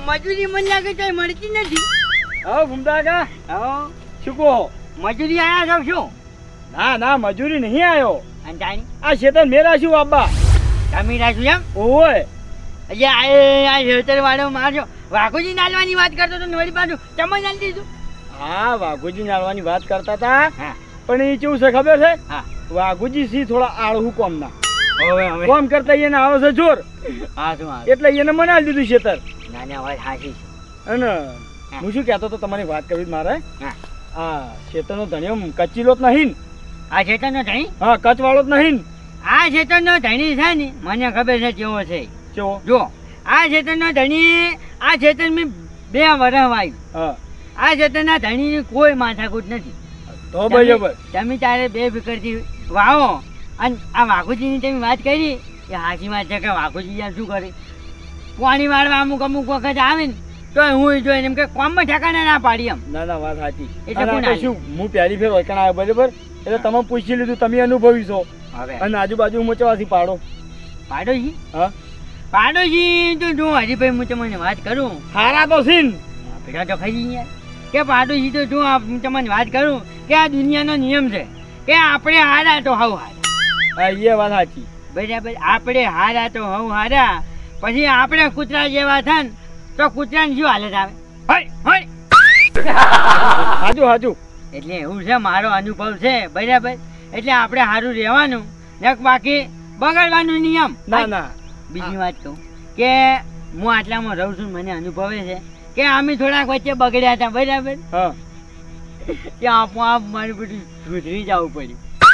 મજૂરી મને લાગે તો મળતી નથી. હા ભૂમતા કા હા શું કહો? મજૂરી આયા છો શું? ના ના મજૂરી નહીં આવ્યો. અંજાણી આ શેતન મેરા શું બાબા તમે રાખ્યું એમ? ઓય એટલે આ હેતર વાળો મારજો વાઘુજી નાલવાની વાત કરતો તો વળી પાછું તમે નાલી દીધું. હા વાઘુજી નાળવાની વાત કરતા હતા. હા પણ એ કેવું છે ખબર છે? હા વાઘુજી સી થોડા આળહુ કોમના હવે હવે કોમ કરતા એને આવે છે જોર હા શું આવે એટલે એને મનાવી દીધું શેતર. ના ના વાત હાચી છે. અને હું શું કહેતો તો તમારી વાત કરવી છે મારે. હા આ શેતરનો ધણિયો કચ્ચીલો જ નહીં. આ ચેતનનો ધણી? હા કચ્છ વાળો જ નહીં. આ ચેતનનો ધણી છે ને મને ખબર છે કેવો છે. કેવો? જો આ ચેતનનો ધણી આ ચેતન મેં 2 વર્ષ વાવ્યું. હા આ ચેતનના ધણીની કોઈ માથાકૂટ નથી. તો બરાબર. તમે તારે 2 ફિકરથી વાવો. અને આ વાઘુજીની તમે વાત કરી એ હાચી વાત છે કે વાઘુજી યાર શું કરે પાણી વાળવા અમુક વખત આવે ને તો હું જોઈને એમ કે કોમમાં ઠેકાણે ના પાડી એમ. ના ના વાત સાચી. એટલે અને કોણ આપણે શું હું પહેલી ફેર ઓળખાણ આવ્યો બરાબર એટલે તમે પૂછી લીધું તમે અનુભવી છો. હવે અને આજુબાજુ મોચવાથી પાડો. પાડોશી? હા પાડોશી તો જો હરીભાઈ હું તમને વાત કરું હારા તો સીન ભેગા તો ખાઈ યાર કે પાડોશી તો જો હું તમને વાત કરું કે આ દુનિયાનો નિયમ છે કે આપણે હારા તો હવ હારા. હા એ વાત સાચી. બરાબર આપણે હારા તો હવ હારા પછી આપણે કૂતરા જેવા થાય ને તો કૂતરાની શું હાલત આવે? હોય હાજુ હાજુ. એટલે એવું છે મારો અનુભવ છે બરાબર. એટલે આપણે સારું રહેવાનું ને બાકી બગાડવાનું નિયમ. ના ના બીજી વાત કહું કે હું આટલામાં રહું છું મને અનુભવે છે કે અમે થોડાક વચ્ચે બગડ્યા હતા બરાબર. હા કે આપોઆપ મારું બધું સુધરી જવું પડ્યું.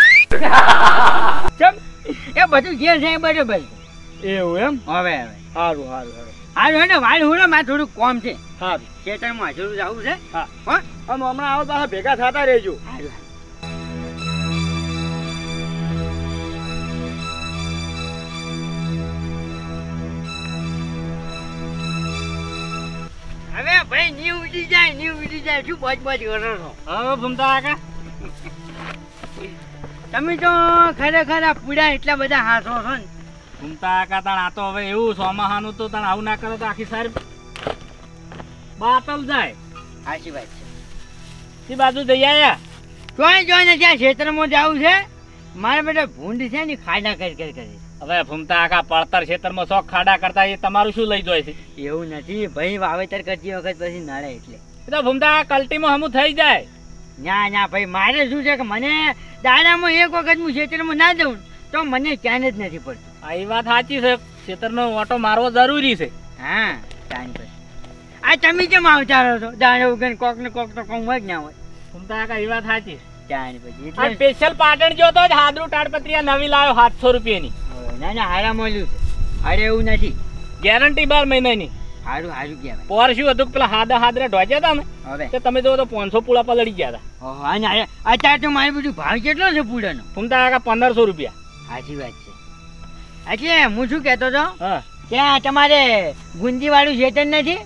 કેમ? એ બધું જે છે એ બરોબર છે. એવું એમ? હવે હવે સારું સારું સારું હારું હે ને વાળ હુડે મારે થોડુંક કોમ છે. સારું. ખેતરમાં હજુ જવું છે. હા હા અને હમણાં આવો પાછા ભેગા થતા રહેજો. હારું. હવે ભાઈ ની ઉડી જાય શું બચ કરો છો? હા ભૂમતા કાકા તમે તો ખરેખર આ પૂડા એટલા બધા હાથો છો ને. ઘૂમતા કાકા આ તો હવે એવું સોમાહાનું તો તને આવું ના કરો તો આખી સારી બાતલ જાય. સાચી વાત છે. તે બાજુ જઈ આયા જોઈને ત્યાં ક્ષેત્રમાં જવું છે મારે બેટા ભૂંડ છે ને ખાડા કરી. હવે ભૂમતા કાકા પડતર ક્ષેત્રમાં શોખ ખાડા કરતા એ તમારું શું લઈ જાય છે? એવું નથી ભાઈ વાવેતર કરતી વખત પછી નડે એટલે. એ તો ભૂમતા કલ્ટીમાં હમું થઈ જાય. ના ભાઈ મારે શું છે કે મને દાડામાં એક વખત હું ક્ષેત્રમાં ના જઉં તો મને ક્યાં જ નથી પડતું. આ એ વાત સાચી છે. ક્ષેત્રનો ઓટો મારવો જરૂરી છે. હા ટાઈમ પર આ તમે કેમ આવતારો છો દાડા વગર કોક ને કોક તો કોમ હોય જ ના હોય. ભૂમતા કાકા એ વાત સાચી. ટાઈમ પછી આ એટલે સ્પેશિયલ પાટણ જો તો જ હાદરું તાડપત્રી નવી લાવ્યો 700 રૂપિયાની. ના હારા મળ્યું છે. અરે એવું નથી ગેરંટી 12 મહિનાની. સારું કહેવાય. પોર શું હતું પેલા હાદરા ઢોચ્યા હતા ને હવે તો તમે જો તો 500 પૂળા પર લડી ગયા હતા. ઓહો અને અત્યારે તો મારે બધું ભાવ કેટલો છે પૂડાનો? ભૂમતા કાકા 1500 રૂપિયા. સાચી વાત છે. એટલે હું શું કહેતો હતો હા ત્યાં તમારે ગુંજી વાળું ચેતન નથી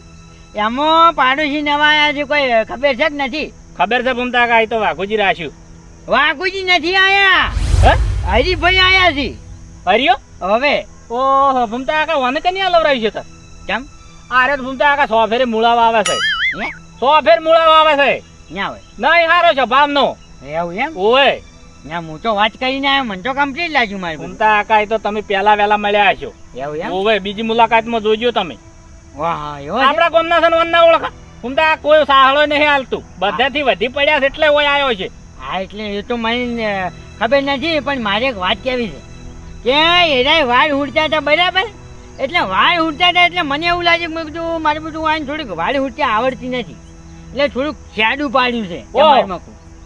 એમાં પાડોશી નવા આયા છે કોઈ ખબર છે કે નથી? ખબર છે ભૂમતા કાકા એ તો વાઘુજી રાખ્યું. વાઘુજી નથી આયા હે હરીભાઈ આયા છે. હરિયો હવે ઓહો ભૂમતા કાકા વને કની લવરાવી છે તર કેમ? અરે ભૂમતા કાકા 100 ફેરે મૂળાવા આવે છે. હે 100 ફેર મૂળાવા આવે છે. ન્યા હોય નહીં હારો છે ભાવનો. એવું એમ? ઓય ન્યા હું તો વાત કરીને આવ્યો મને તો કમ્પ્લીટ લાગ્યું મારું. ભૂમતા કાકા એ તો તમે પહેલા વેલા મળ્યા હશો. એવું એમ? ઓય બીજી મુલાકાતમાં જોજો તમે. વાહ એવો આપણા ગામના છે ને ઓળખા ભૂમતા કોઈ સાહળો નહીં હાલતું બધાથી વધી પડ્યા છે એટલે ઓય આવ્યો છે. હા એટલે એ તો મને ખબર નથી પણ મારે એક વાત કહેવી છે કે એના વાળ ઉડતા હતા બરાબર એટલે વાળ ઉડતા હતા એટલે મને એવું લાગે મેં કીધું મારે બધું વાળ થોડીક વાળ ઉડતી આવડતી નથી એટલે થોડુંક શેડું પાડ્યું છે તમારમાં.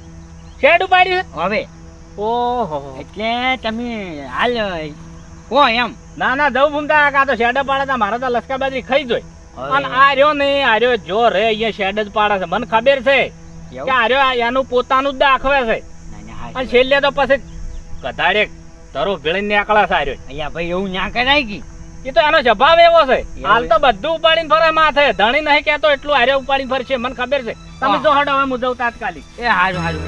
શેડું પાડ્યું છે હવે ઓહો એટલે તમે હાલ કહો એમ. ના જવું ભૂમતા કાકા તો શેડ પાડે તો મારા તો લસકા બાજરી ખાઈ જોઈ. અને આ રહ્યો ને આ રહ્યો જો રે અહીંયા શેડ જ પાડે છે મને ખબર છે કે આ રહ્યો એનું પોતાનું જ દાખવે છે. અને છેલ્લે તો પછી કધાડે તરો ભેળીને નીકળે છે. અહીંયા ભાઈ એવું ના કરાય કે એ તો એનો સ્વભાવ એવો છે. હાલ તો બધું ઉપાડીને ફરે માથે ધણી નહીં કેતો એટલું હારે ઉપાડીને ફરશે મને ખબર છે. તમે જો હડો હવે હું જઉં તાત્કાલિક. એ હારું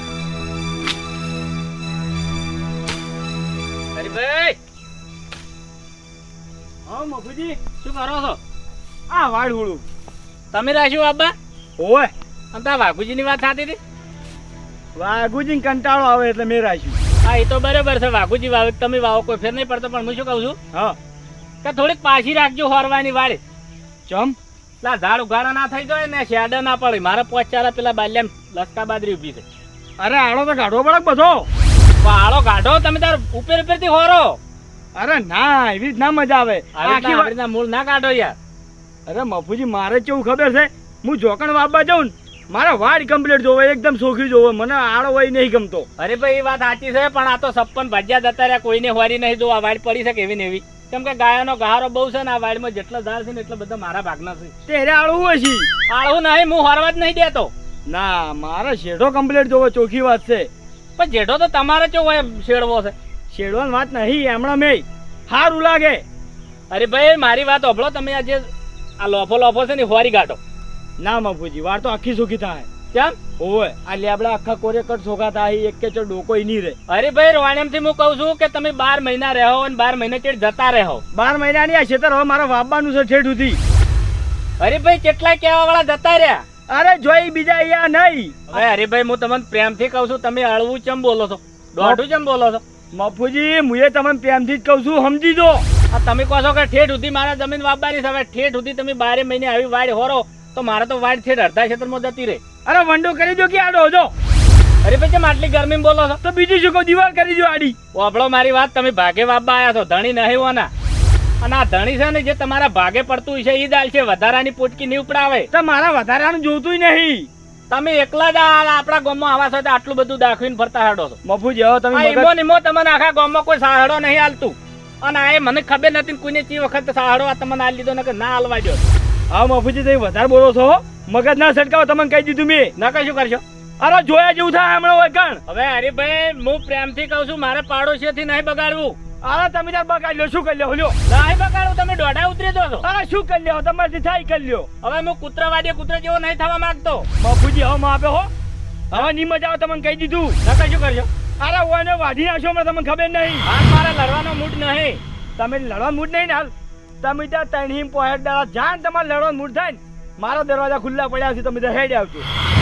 ભાઈ હા મફુજી, શું કરો છો? આ વાડ હુળું. તમે રાખ્યું બાબા? ઓય અને તા વાઘુજીની વાત થતી હતી. વાઘુજી કંટાળો આવે એટલે મેં રાખ્યું. હા એ તો બરાબર છે, વાઘુજી વાવે તમે વાવો કોઈ ફેર નહીં પડતો, પણ હું શું કહું છું હા કે થોડીક પાછી રાખજો હોરવાની વાળી. ચમ પેલા ઝાડ ઉઘાડા ના થઈ જાય ને શેડ ના પડે. મારે પોચારા પેલા બાલ્યામ લસકા બાદરી ઊભી છે. અરે આડો તો કાઢવો પડે બધો. આળો કાઢો તમે તાર ઉપર ઉપરથી હોરો. અરે ના એવી જ ના મજા આવે. આખી આવી રીતના મૂળ ના કાઢો યાર. અરે મફુજી મારે કેવું ખબર છે, હું જોકણ વાપવા જાઉં ને મારા વાડ કમ્પ્લીટ જોવે, એકદમ સોખી જોવે, મને આડો હોય નહીં ગમતો. અરે ભાઈ એ વાત સાચી છે, પણ આ તો 56 ભાજ્યા જતા રહ્યા, કોઈને હોરી નહીં જો. આ વાડ પડી છે કેવી ને એવી, કેમ કે ગાયોનો ગહારો બહુ છે ને આ વાડમાં જેટલા ઝાડ છે ને એટલા બધા મારા ભાગના છે. તેરે આળું હોય છે. આળું નહીં, હું હોરવા જ નહીં દેતો. ના મારે શેઢો કમ્પ્લીટ જોવો, ચોખ્ખી વાત છે. પણ જેઠો તો તમારે ચો હોય શેડવો છે. શેડવાની વાત નહીં, એમણા મેં સારું લાગે. અરે ભાઈ મારી વાત સાંભળો, તમે આ જે આ લોફો છે ને હોરી ગાંઠો. ના મફુજી વાર તો આખી સુખી થાય. કેમ? ઓય આ લેબડા આખા કોરે કટ સોખા થાય, એક કે ચો ડોકો નહીં રહે. અરે ભાઈ રોવાણેમથી હું કહું છું કે તમે 12 મહિના રહો અને 12 મહિના ચેડ જતા રહો. 12 મહિનાની આ ખેતર હવે મારા વાપવાનું છે ઠેઠ સુધી. અરે ભાઈ કેટલાય કહેવા વાળા જતા રહ્યા. અરે જોઈ બીજા અહીંયા નહીં. અરે ભાઈ હું તમને પ્રેમથી કહું છું, તમે અળવું ચમ બોલો છો, દોઢું ચમ બોલો છો? મફુજી હું તમને પ્રેમથી જ કહું છું, સમજી જો. આ તમે કહો છો કે ઠેઠ સુધી મારા જમીન વાપવાની છે, હવે ઠેઠ સુધી તમે 12 મહિને આવી વાડ હોરો તો મારે તો વાડ ઠેઠ અડધા ક્ષેત્રમાં જતી રહે. અરે વંડો કરી દો કે આડો જો. અરે ભાઈ કેમ આટલી ગરમીમાં બોલો છો? તો બીજું શું કહું, દિવાલ કરી દો આડી. વાપડો મારી વાત, તમે ભાગે વાપવા આવ્યા છો, ધણી નહીં હોના. અને આ ધણી છે ને જે તમારા ભાગે પડતું છે એ દાલ છે, વધારાની પોટકી નહીં ઉપડાવે. તો મારા વધારાનું જોતું નહીં. તમે એકલા જ આપણા ગામમાં આવા છો તો આટલું બધું દાખવીને ફરતા હાડો છો. મફુજી હવે તમે ઈમો નિમો તમને આખા ગામમાં કોઈ સાહડો નહીં હાલતું. અને આ મને ખબર નથી કોઈને ચી વખત સાહડો આ તમને હાલ લીધો ને ના હાલવા દો. હા મફુજી તમે વધારે બોલો છો, મગજ ના સટકાવો, તમને કહી દીધું મેં. ના કઈ શું કરશો? અરે જોયા જેવું થાય હમણાં હોય કણ. હવે હરીભાઈ હું પ્રેમથી કહું છું, મારે પાડોશીથી નહીં બગાડવું. અરે તમે તાર બગાડ લ્યો, શું કરી લ્યો લ્યો. નહીં બગાડવું, તમે દોઢા ઉતરી દો છો. અરે શું કરી લ્યો, તમારથી થાય કરી લ્યો. હવે હું કૂતરાવાદી કૂતરા જેવો નહીં થવા માંગતો. મફુજી હવે માપે હો, હવે ની મજા આવે, તમને કહી દીધું. ના કઈ શું કરશો? અરે ઓને વાઢી નાખશો, હમણાં તમને ખબર નહીં. હાથ મારે લડવાનો મૂડ નહીં. તમે લડવા મૂડ નહીં ને હાલ. તમે ત્યાં તણહીમ પોહેડ દાડા જાણ તમારે લડવા મૂડ થાય ને, મારા દરવાજા ખુલ્લા પડ્યા છે, તમે ત્યાં હેડ આવજો.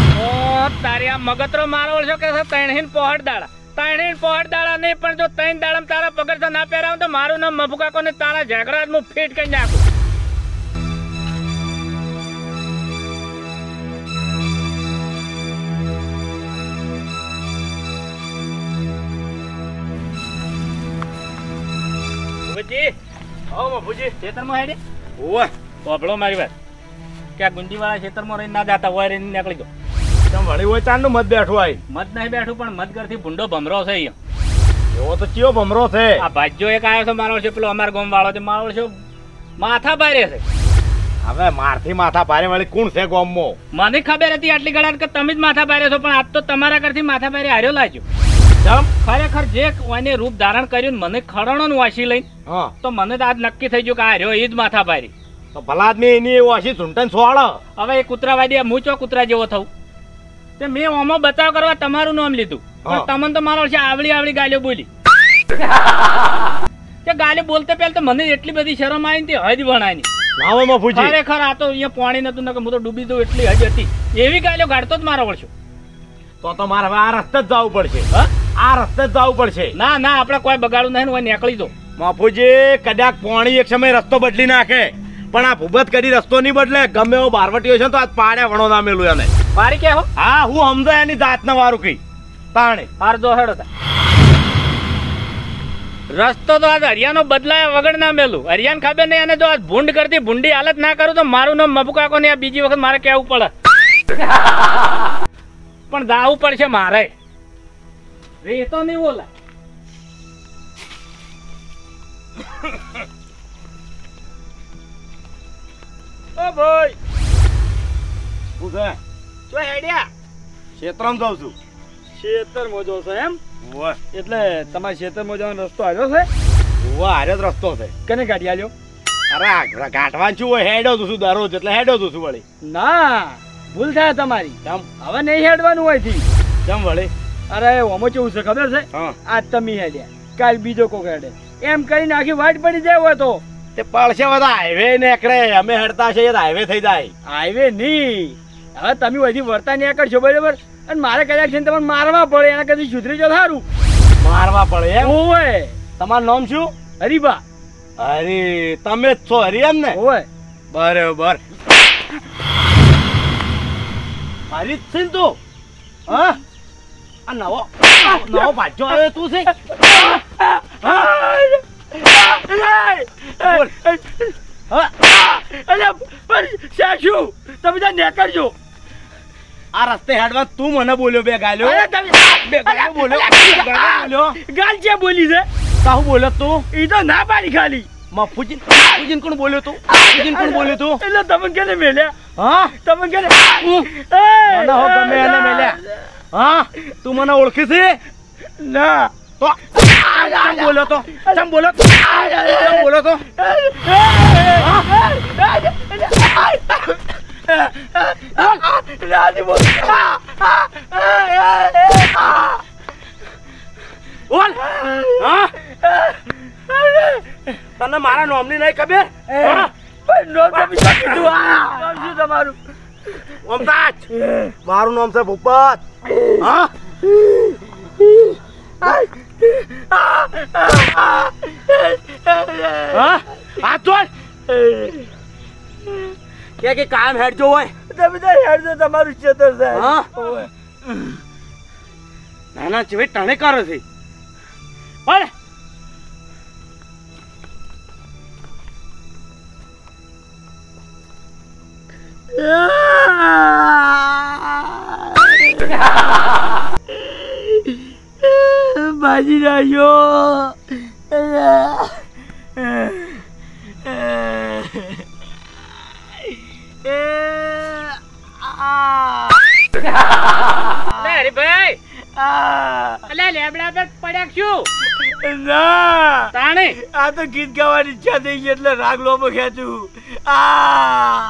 ઓ તારી આ મગતરો મારો છો કે તણહીન પોહડ દાડા. તણહીન પોહડ દાડા નહીં, પણ જો 3 દાડા તારા પગરસા ના પહેરાવ તો મારું નામ મફુકાકો ને તારા ઝઘડા હું ફીટ કરી નાખું. ખેતરમાં હેડે ઓય પોપડો મારી વાત કે આ ગુંડીવાળા ખેતરમાં રહીને ના જાતા હોય રહીને નીકળી દો. તમે વળી હોય ચાંદનું મત બેઠું આવી. મત નહીં બેઠું, પણ મત ઘરથી ભૂંડો ભમરો છે અહીંયા. એવો તો ચિયો ભમરો છે. આ ભાજ્યો એક આવ્યો છે મારો છે, પેલો અમારા ગામ વાળો છે, મારો છે માથા ભારે છે. હવે મારથી માથા ભારે વાળી કોણ છે ગામમાં? મને ખબર હતી આટલી ગળા કે તમે જ માથા ભારે છો, પણ આજ તો તમારા ઘરથી માથા ભારે હાર્યો લાગ્યો. ખરેખર જે એને રૂપ ધારણ કર્યું મને ખરણો નું વાસી લઈને તો મને તો આજ નક્કી થઈ ગયું કે આ રહ્યો એ જ માથા ભારી. તો ભલા આદમી એની વાસી ચૂંટણ સોળ. હવે એ કૂતરાવાદી હું ચો કૂતરા જેવો થવું તે મેં ઓમાં બચાવ કરવા તમારું નામ લીધું, પણ તમને તો મારો આવડી આવડી ગાલીઓ બોલી. તે ગાલી બોલતે પહેલા તો મને એટલી બધી શરમ આવી ને હજ ભણાય. ખરેખર આ તો અહીંયા પાણી નતું ને હું તો ડૂબી દઉં એટલી હજ હતી. એવી ગાલીઓ ગાડતો જ મારો વળશો. તો મારે હવે આ રસ્તે જ જવું પડશે. આ રસ્તે જ જવું પડશે. ના ના આપણે કોઈ બગાડવું નહીં ને નીકળી દો. બાપુજી કદાચ પાણી એક સમય રસ્તો બદલી નાખે, પણ આ ભૂબત કરી રસ્તો નહીં બદલે. ગમે એવો બારવટીયો છે તો આજ પાડે વણો ના મેલું એને. મારી કેવો? હા હું સમજાય એની જાતને વારું કઈ તાણે હાર જો હેડો રસ્તો તો આજ હરિયાનો બદલાયા વગર ના મેલું. હરિયાન ખબર નહીં, અને જો આજ ભૂંડ કરતી ભૂંડી હાલત ના કરું તો મારું નામ મફુકાકો ને આ બીજી વખત મારે કહેવું પડે. પણ જાવું પડશે મારે. રેતો નહીં બોલા. ઓ ભાઈ હું છે જો હેડ્યા ક્ષેત્રમાં જાઉં છું. ખેતરમાં જો છો એમ? ઓવા એટલે તમારા ખેતરમાં જવાનો રસ્તો આવ્યો છે? ઓવા હારે જ રસ્તો છે. કને ગાડી આલ્યો? અરે ગાંઠવાન છું હોય હેડો છું દરરોજ એટલે હેડો છું વળી. ના ભૂલ થાય તમારી. કેમ? હવે નહીં હેડવાનું હોય થી. કેમ વળી? અરે ઓમો કેવું છે ખબર છે? હા આજ તમે હેડ્યા, કાલ બીજો કોક હેડે, એમ કરીને આખી વાટ પડી જાય હોય તો તે પડશે બધા હાઈવે નીકળે અમે હેડતા છે હાઈવે થઈ જાય. હાઈવે નહીં, હવે તમે હજી વર્તા નહીં કરશો બરાબર, અને મારે કદાચ છે ને તમને મારવા પડે એના કદી સુધરી જો સારું. મારવા પડે એમ? ઓવે તમારું નામ શું? હરીબા. અરે તમે જ છો હરી એમ ને? ઓવે બરોબર. હરી જ છે ને તું? હા આ નવો પાછો આવ્યો તું છે? બોલ. હા તમે ત્યાં નીકળજો. આ રસ્તે હેડવા તું મને બોલ્યો બે ગાલ્યો. અરે તમે બે ગાલ્યો બોલ્યો. ગાલ છે બોલી છે કાહું બોલ્યો તું? એ તો ના પાડી ખાલી. મફુજીન કોણ બોલ્યો તું? મફુજીન કોણ બોલ્યો તું? એટલે તમે કેને મેલ્યા? હા તમે કેને મને હો ગમે એને મેલ્યા. હા તું મને ઓળખી છે? ના તો ચમ બોલ્યો તો? ચમ બોલ્યો તો? ચમ બોલ્યો તો? બોલ. હા તને મારા નોમની નહીં ખબર? હા? શું તમારું? ઓમતાજ મારું નામ છે ભૂપત. હા હાથ છોડ. કે કામ હેડજો હોય તમે તો હેડજો તમારું ચેતર સાહેબ. હા નાના ચીવે ટણે કરે છે પણ બાજી રહ્યો. હરીભાઈ અલે લેબડા પર પડ્યા શું? ના તાણે આ તો ગીત ગાવાની ઈચ્છા થઈ ગઈ એટલે રાગ લોબો ખેંચું. આ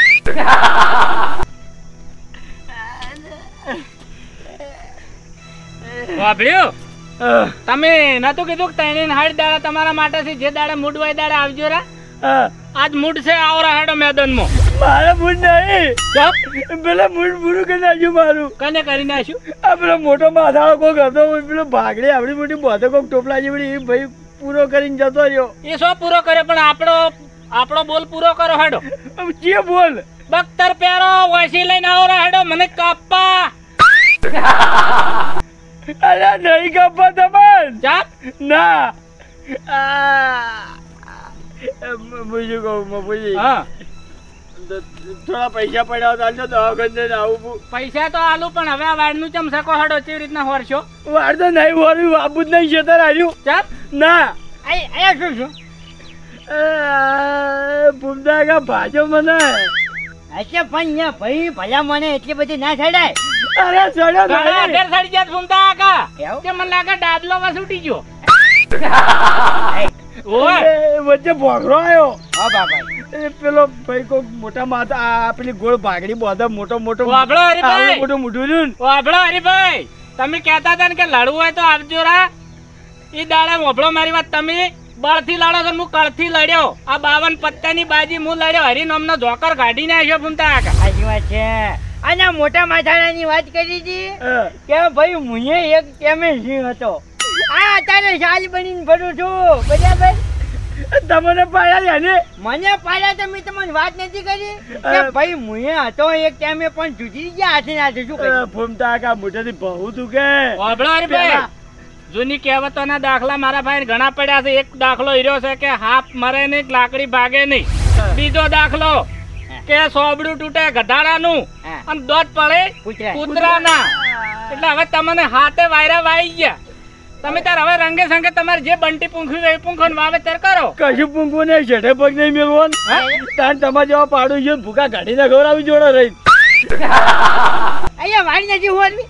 વાભળ્યું? તમે નતું કીધું કે ત્રણે હાડ દાડા તમારા માટે છે, જે દાડે મૂડ હોય દાડે આવજો રા. આજ મૂડ છે, આવો હેડો મેદાનમાં. મારા મૂડ નહીં, પેલા મૂડ પૂરું કરી નાખ્યું મારું. કને કરી નાખ્યું? આ પેલો મોટો માથાળો કોક હતો, પેલો ભાગડી આવડી મોટી બોધે કોક ટોપલા જેવડી, એ ભાઈ પૂરો કરીને જતો રહ્યો. એ શું પૂરો કરે? પણ આપણો બોલ પૂરો કરો હેડો. જે બોલ બખ્તર પહેરો, વાસી લઈને આવો હેડો, મને કાપા. અરે નહીં કાપવા તમાર. ચાપ ના મુજી કહું મફુજી, હા થોડા પૈસા પડ્યા હતા તો દવાખાને આવું. પૈસા તો આલુ, પણ હવે આ વાડ નું ચમ સકો હેડો કેવી રીતના હોરશો? વાર તો નહીં હોર્યું, બાબુ જ નહીં છેતર આવ્યું. ચાપ ના અહીંયા શું છું? ભૂમદા કા ભાજો મને. અચ્છા પણ અહીંયા ભાઈ ભલા મને એટલી બધી ના છડાય. અરે ચડ્યો ઘણા નહીં. અઢેર સડી જાત ભૂમતા કાકા. કેવું? કે મને લાગે દાદલો માં છૂટી ગયો. વચ્ચે ભોગરો આવ્યો. હા બાબા. પેલો ભાઈ કોક મોટા માથા આ પેલી ગોળ ભાગડી બોધા મોટો મોટો વાભળો હરીભાઈ. આવડું મોટું મોઢું રહ્યું ને. વાભળો હરીભાઈ, તમે કહેતા હતા ને કે લડવું હોય તો આવજો રા. ઈ દાડે વાભળો મારી વાત, તમે બળથી લડો છો, હું કળથી લડ્યો. આ 52 પત્તાની બાજી હું લડ્યો. હરી નામનો જોકર કાઢીને આવ્યો ભૂમતા કાકા. સાચી વાત છે. અને મોટા માથાડાની વાત કરી હતી કે ભાઈ મુએ એક કેમે સિંહ હતો. આ અત્યારે સાજ બનીને ફરું છું, બરાબર? તમને પાડ્યા ને? મને પાડ્યા તો મેં તમને વાત નથી કરી કે ભાઈ મુએ હતો એક ટાઈમે પણ જુજી ગયા હાથે નાથે. શું કરી? ભૂમતા કા મોઢેથી બહુ તું કે વાભળો હરીભાઈ, જૂની કહેવતોના દાખલા મારા ભાઈ ઘણા પડ્યા છે. એક દાખલો હીરો છે કે હાથ મરે નહીં, લાકડી ભાગે નહીં. બીજો દાખલો કે સોબડું તૂટે ગધાડાનું અને દોત પડે કૂતરાના. એટલે હવે તમને હાથે વાયરા વાઈ ગયા. તમે તાર હવે રંગે સંગે તમારે જે બંટી પૂંખ્યું એ પૂંખો વાવેતર કરો. કશું પૂંખવું નહીં, છેડે પગ નહીં મેળવાનું. તાન તમારે જેવા પાડું છે ભૂકા કાઢીને ખવડાવી જોડે રહી. અહીંયા વાળી નથી હોવાની.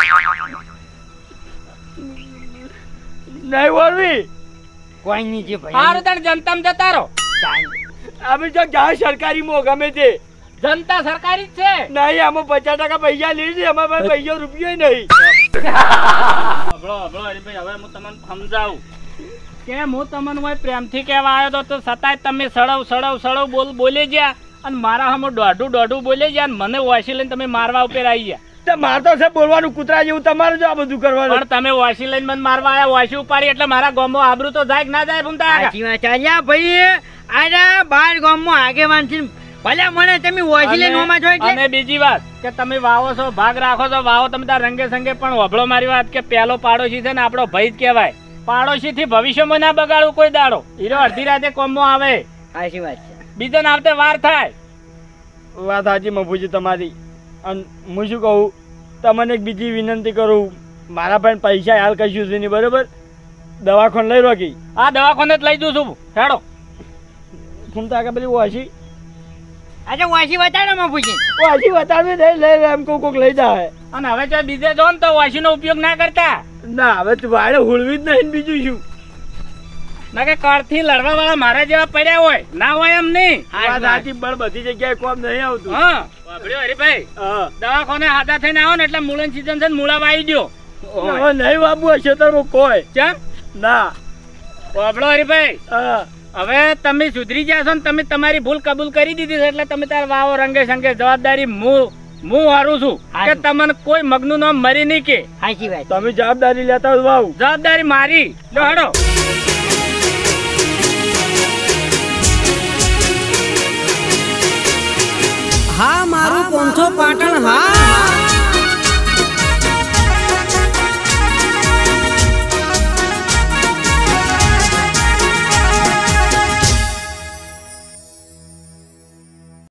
નહીં વળવી કોઈ નહીં છે ભાઈ. સારું તાર જનતામાં જતા રહો. અમે જો જ્યાં સરકારી મો ગમે તે જનતા સરકારી જ છે. નહીં, આમાં 50% પૈસા લીધી, અમારા પાસે પૈસા રૂપિયો નહીં. હબળો હબળો હરીભાઈ, હવે હું તમને સમજાવું. કે હું તમને હોય પ્રેમથી કહેવા આવ્યો તો છતાંય તમે સળવ બોલી ગયા અને મારા સામે દોઢું બોલી ગયા અને મને વાસી લઈને તમે મારવા ઉપર આવી ગયા. તો મારતો છે બોલવાનું કૂતરા જેવું, તમારે જો આ બધું કરવાનું. પણ તમે વાસી લઈને મને મારવા આવ્યા, વાસી ઉપાડી એટલે મારા ગામમાં આબરૂ તો જાય કે ના જાય ભૂમતા કાકા? સાચી વાત છે. અલ્યા ભાઈ આના બાર ગામમાં આગેવાન છે ભલે મને તમે વાસી લઈને ઓમાં છો એટલે. અને બીજી વાત કે તમે વાવો છો, ભાગ રાખો છો, વાવો તમે તાર રંગે સંગે, પણ વભળો મારી વાત કે પેલો પાડોશી છે ને આપણો ભાઈ જ કહેવાય. પાડોશી થી ભવિષ્યમાં ના બગાડવું કોઈ દાડો. હીરો અડધી રાતે કોમમાં આવે, સાચી વાત છે. બીજો ને આવતે વાર થાય. વાત સાચી મફુજી તમારી. અને હું શું કહું, તમને એક બીજી વિનંતી કરું, મારા પાસે પૈસા હાલ કશું છે નહીં, બરોબર? દવાખાને લઈ રોકી. આ દવાખાને જ લઈ જઉં છું. હેડો ફૂમતા કે પેલી વાસી આજે વાસી બતાડો મફુજી. વાસી બતાડવી નહીં, લઈ એમ કોક લઈ જાય. અને હવે જો બીજે જો ને તો વાસીનો ઉપયોગ ના કરતા. ના હવે વાડે હુળવી જ નહીં, બીજું શું? ના કે કાળથી લડવા વાળા મારા જેવા પડ્યા હોય ના હોય એમ નહીં. વાત સાચી, પણ બધી જગ્યાએ કોમ નહીં આવતું. હા વાપર્યો હરીભાઈ, હા દવાખાને હાથા થઈને આવો ને એટલે મૂળન સીઝન છે ને મૂળા વાવી દો. હવે નહીં બાબુ હશે તો કોઈ ચમ ના. વાપડો હરીભાઈ, હા હવે તમે સુધરી ગયા છો ને તમે તમારી ભૂલ કબૂલ કરી દીધી છે એટલે તમે તાર વાવો રંગે સંગે. જવાબદારી હું હારું છું કે તમને કોઈ મગનું નામ મરી નહીં કે. સાચી વાત. તમે જવાબદારી લેતા હોય વાવ. જવાબદારી મારી. લો હેડો. હા મારું 500 પાટણ હા.